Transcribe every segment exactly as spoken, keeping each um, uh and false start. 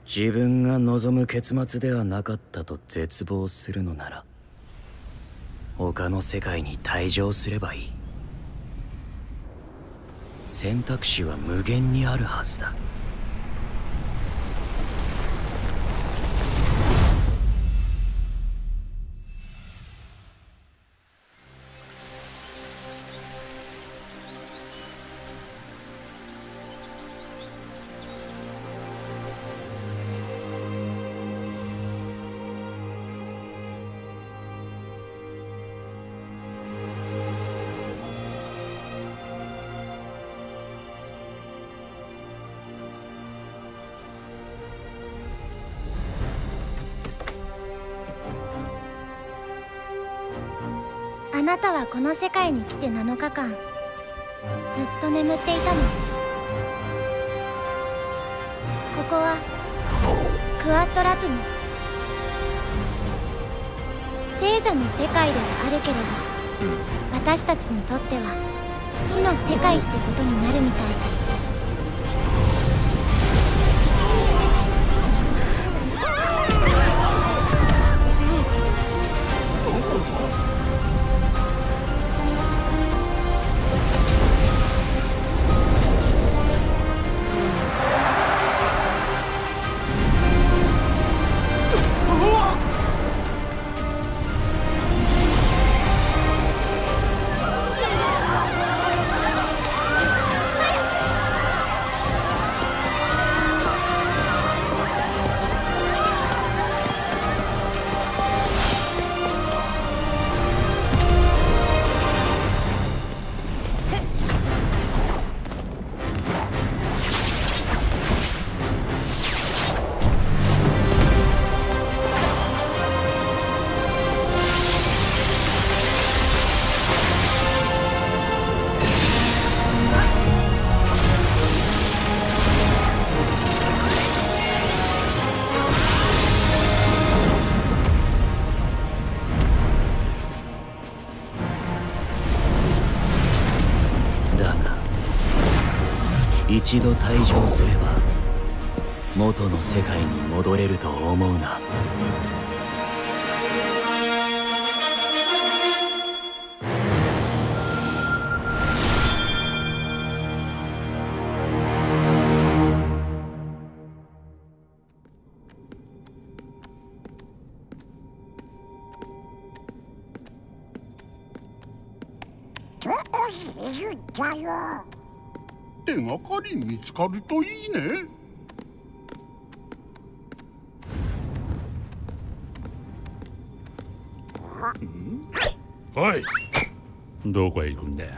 自分が望む結末ではなかったと絶望するのなら他の世界に退場すればいい。選択肢は無限にあるはずだ。 あなたはこの世界に来てなのかかんずっと眠っていたの。ここはクワットラトゥム、聖者の世界ではあるけれど、私たちにとっては死の世界ってことになるみたい。 一度退場すれば元の世界に戻れると思うな。 手がかり見つかるといいね。 おい、どこへ行くんだよ。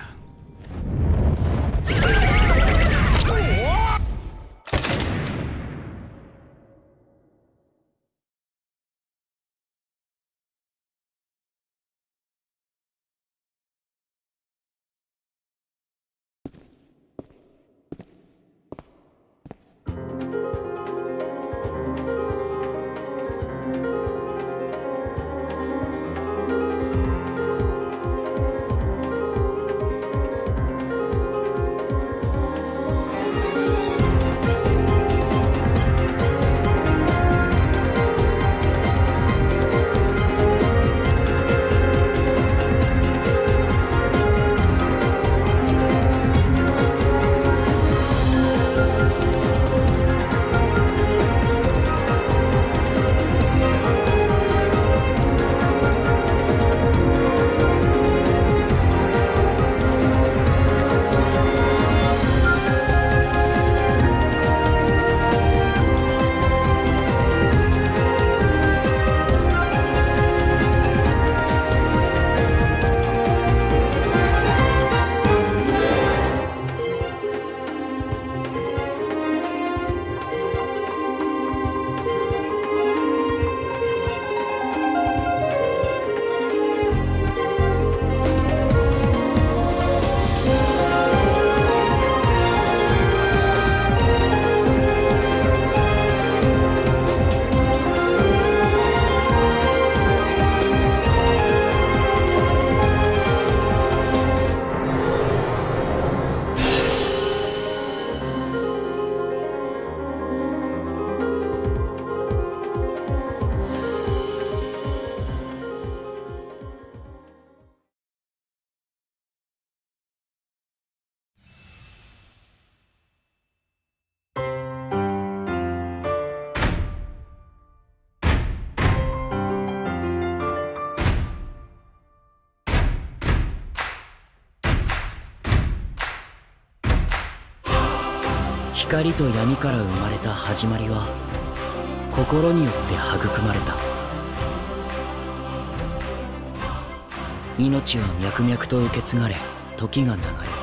光と闇から生まれた始まりは心によって育まれた。命は脈々と受け継がれ時が流れ、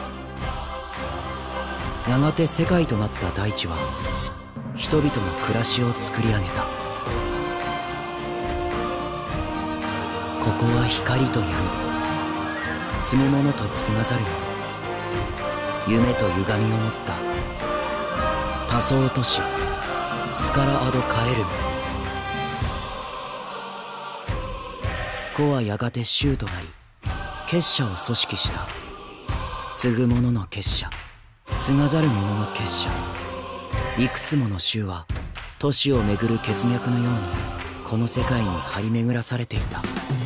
やがて世界となった大地は人々の暮らしを作り上げた。ここは光と闇、継ぐ者と継がざる者、夢と歪みを持った多層都市スカラ・アド・カエルム。子はやがて衆となり結社を組織した。継ぐ者の結社、継がざる者の結社、いくつもの衆は都市を巡る血脈のようにこの世界に張り巡らされていた。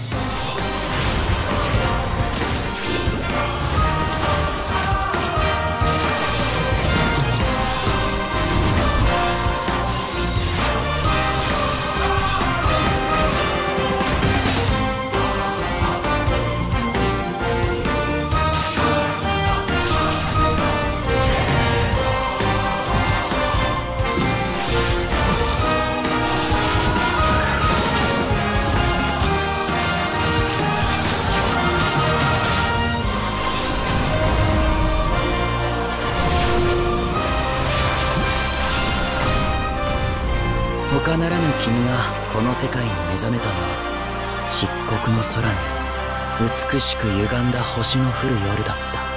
他ならぬ君がこの世界に目覚めたのは漆黒の空に美しく歪んだ星の降る夜だった。